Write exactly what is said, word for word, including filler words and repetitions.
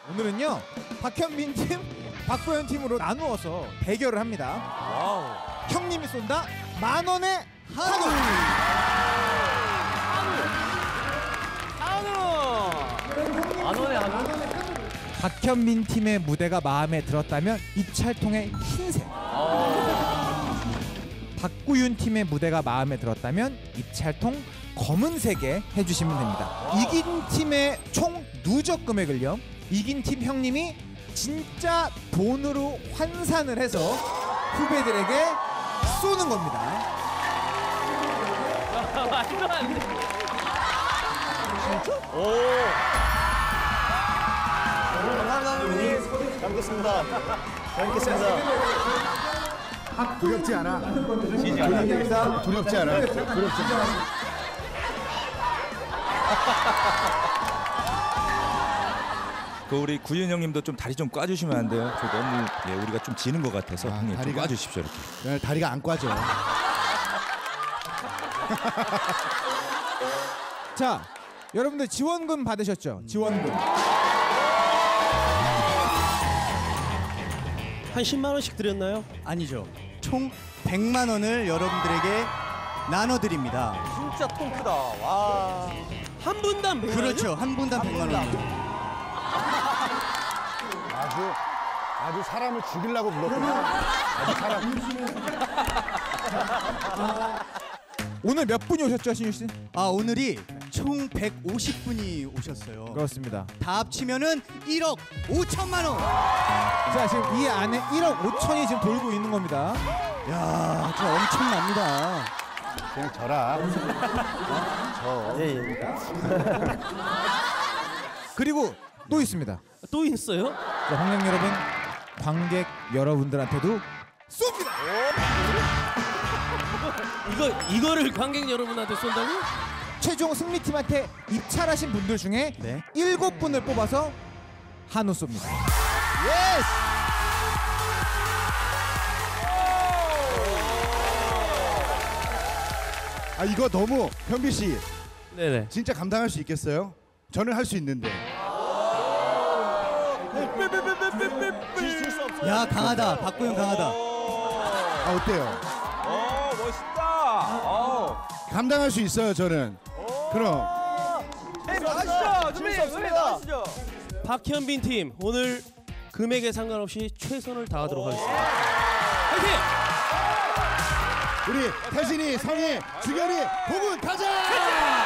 오늘은요 박현민 팀, 박보현 팀으로 나누어서 대결을 합니다. 와우. 형님이 쏜다 만 원의 한우. 한우. 만 원의 한우. 박현민 팀의 무대가 마음에 들었다면 입찰통의 흰색. 박구윤 팀의 무대가 마음에 들었다면 입찰통 검은색에 해주시면 됩니다. 이긴 팀의 총 누적 금액을요 이긴 팀 형님이 진짜 돈으로 환산을 해서 후배들에게 쏘는 겁니다. 말도 안 돼. 진짜? 오. 잘 먹겠습니다. 잘 먹겠습니다. 두렵지 않아. 지지 않아. 두렵지 않아. 두렵지 않아. 그 우리 구윤 형님도 좀 다리 좀 꽈주시면 안 돼요? 저 너무 예, 우리가 좀 지는 것 같아서 아, 형님 좀 다리가- 꽈주십시오 이렇게. 네, 다리가 안 꽈져. 자, 여러분들 지원금 받으셨죠? 지원금. 한 십만 원씩 드렸나요? 아니죠. 총 백만 원을 여러분들에게 나눠드립니다. 진짜 통 크다. 와. 한 분당 백 만 원이요? 그렇죠. 한 분당 백만 원. 아주 아주 사람을 죽이려고 불렀구나. 아주 사람. 오늘 몇 분이 오셨죠, 신유 씨? 아, 오늘이 총 백오십 분이 오셨어요. 그렇습니다. 다 합치면은 일억 오천만 원. 자, 지금 이 안에 일억 오천이 지금 돌고 있는 겁니다. 야, 저 엄청납니다. 그냥 져라. 저. 예, 예. 그리고 또 있습니다. 또 있어요? 자, 관객 여러분, 관객 여러분들한테도 쏩니다. 이거 이거를 관객 여러분한테 쏜다고? 최종 승리팀한테 입찰하신 분들 중에 네. 일곱 분을 뽑아서 한우 쏩니다. 예스! 아 이거 너무 현비 씨 네네. 진짜 감당할 수 있겠어요? 저는 할 수 있는데. 야, 강하다. 박구영 강하다. 아 어때요? 오, 멋있다. 오. 감당할 수 있어요 저는. 그럼. 네, 나가시죠. 준비. 준비 나가시죠. 박현빈 팀 오늘 금액에 상관없이 최선을 다하도록 하겠습니다. 화이팅! 우리 태진이, 성희, 주결이, 복은 가자!